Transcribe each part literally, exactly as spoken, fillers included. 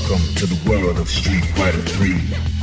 Welcome to the world of Street Fighter three.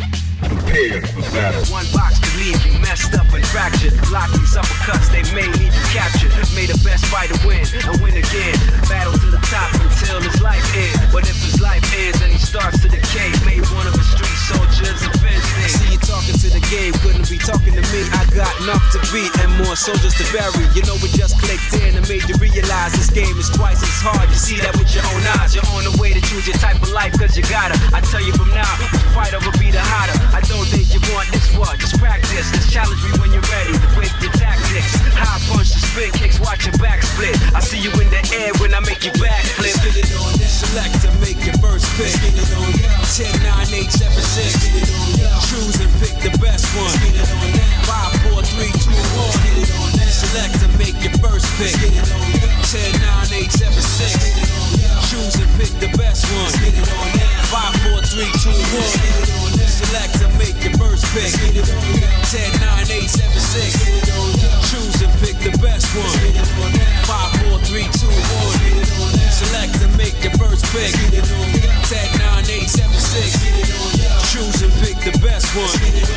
Prepare for battle. One box could leave you messed up and fractured. Block these uppercuts, they may leave you captured. May the best fighter win and win again. Battle to the top until his life ends. But if his life ends and he starts to decay, made one of his street soldiers a fence day. See you talking to the game, couldn't be talking to me. I got enough to beat and more soldiers to bury. You know it just clicked in and made you realize this game is twice as hard. You see that with your own eyes. You're on the way to choose your type of life, cause you gotta. I tell you from now, which fighter will be the hotter. I don't think you want this one, just practice. Just challenge me when you're ready with your tactics. High punch, the spin kicks, watch your back split. I see you in the air when I make you back flip. Select to make your first pick. ten, nine, eight, seven, six. Choose and pick the best one. five, four, three, two, one. Select to make your first pick. ten, nine, eight, seven, six. Choose and pick the best one. five, four, three, two, one. Select to make your first pick. ten, nine, eight, seven, six. Choose and pick the best one. five, four, three, two, one. Select to make your first pick. ten, nine, eight, seven, six. Choose and pick the best one.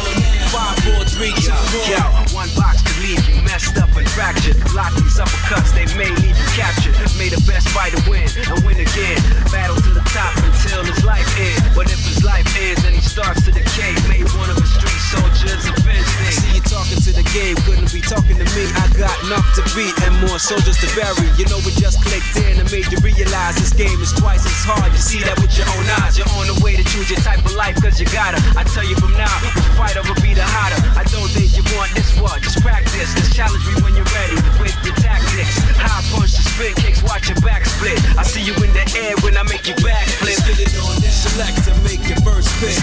five, four, three, two, one. Yo, one box could leave you messed up and fractured. Block these uppercuts, they may leave you captured. May the best fighter win and win again. Battle to the top until his life ends. But if his life ends and he starts to decay, made one of his street soldiers a fence day. See you talking to the game, couldn't be talking to me. I got enough to beat and more soldiers to bury. You know it just clicked in and made you realize this game is twice as hard. You see that with your own eyes. You're on the way to choose your type of life, cause you gotta. I tell you from now, which fighter will be the hotter. I don't think you want this one, just practice. Just challenge me when you're ready with your tactics. High punch, the spin kicks, watch your back split. I see you in the air when I make you back flip. Select to make your first pick.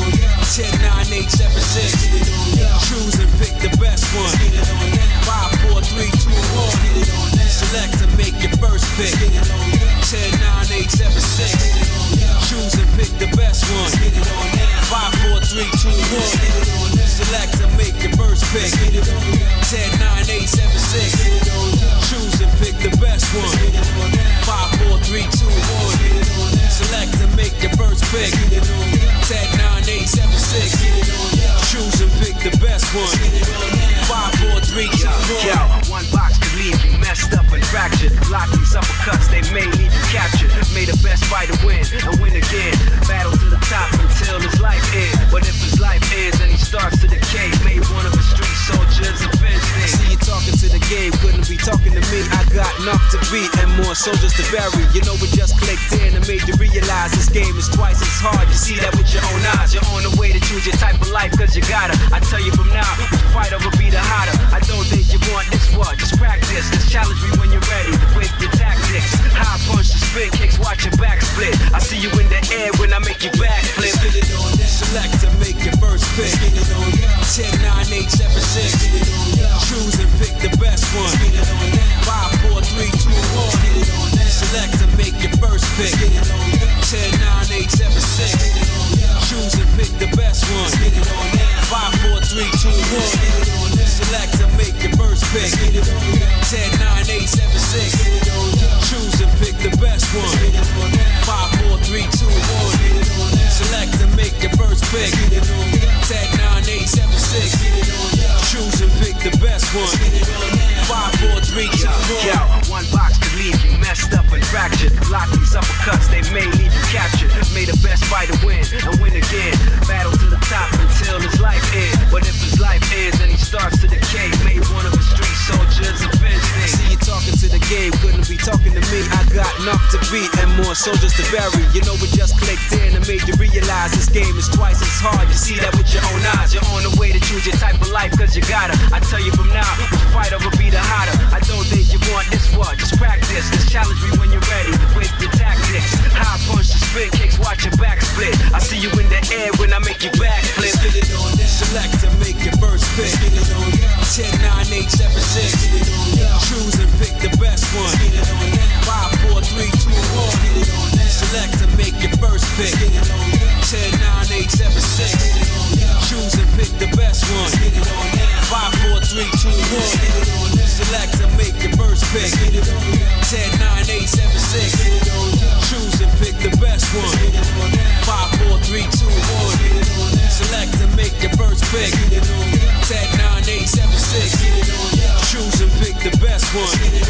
ten, nine, eight, seven, six. Choose and pick the best one. five, four, three, two, one. Select to make your first pick. ten, nine, eight, seven, six. Choose and pick the best one. five, four, three, two, one. Select to make your first pick. ten, nine, eight, seven, six. Choose and pick the best one. five, four, three, two, one. Select to make your first pick. ten, nine, eight, seven, six. Choose and pick the best one. five, four, three, two, one. Yo, one box could leave you messed up and fractured. Block these uppercuts, they may leave you captured. May the best fighter win and win again. Battle to the top until his life ends. But if his life ends and he starts to decay, made one of his street soldiers a fence day. See you talking to the game, couldn't be talking to me. I got enough to beat and more soldiers to bury. You know it just clicked in and made you realize this game is twice as hard. You see that with your own eyes. You're on the way to choose your type of life, cause you gotta. I tell you from now, which fighter will be the hotter. I don't think you want this one, just practice. Just challenge me when you're ready with your tactics. High punch, the spin kicks, watch your back split. I see you in the air when I make you back flip. Select to make your first pick. ten, nine, eight, seven, six. Choose and pick the best one. five, four, three, two, one. Select to make your first pick. ten, nine, eight, seven, six. Choose and pick the best one. five, four, three, two, one. Select to make your first pick. ten, nine, eight, seven, six. Choose and pick the best one. five, four, three, two, one. Select to make your first pick. ten, nine, eight, seven, six. Choose and pick the best one. five, four, three, two, one. Yo, one box could leave you messed up and fractured. Block these uppercuts, they may leave you captured. May the best fighter win and win again. Battle to the top until his life ends. But if his life ends and he starts to decay, made one of his street soldiers a fence day. See you talking to the game, couldn't be talking to me. I got enough to beat and more soldiers to bury. You know it just clicked in and made you realize this game is twice as hard. You see that with your own eyes. You're on the way to choose your type of life, cause you gotta. I tell you from now, which fighter will be the hotter. I don't think you want this one, just practice. Just challenge me when you're ready with your tactics. High punch, the spin kicks, watch your back split. I see you in the air when I make you back flip. Select to make your first pick. ten, nine, eight, seven, six. Choose and pick the best one. five, four, three, two, one. Select to make your first pick. ten, nine, eight, seven, six. Choose and pick the best one. five, four, three, two, one. Select to make your first pick. ten, nine, eight, seven, six. Choose and pick the best one. one.